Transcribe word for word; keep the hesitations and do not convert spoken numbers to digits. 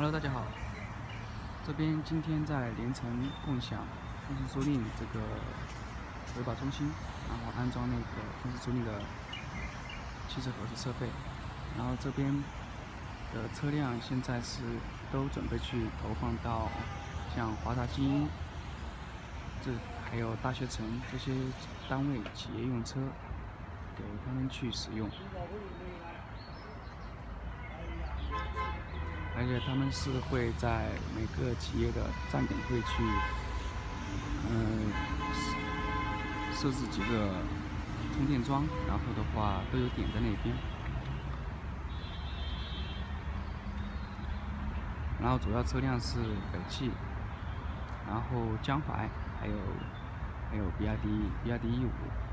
Hello，大家好。这边今天在连城共享风驰租赁这个维保中心，然后安装那个风驰租赁的汽车核实设备。然后这边的车辆现在是都准备去投放到像华大基因，这还有大学城这些单位企业用车，给他们去使用。而且他们是会在每个企业的站点会去，嗯、呃，设置几个充电桩，然后的话都有点在那边。然后主要车辆是北汽，然后江淮，还有还有比亚迪比亚迪 E 五。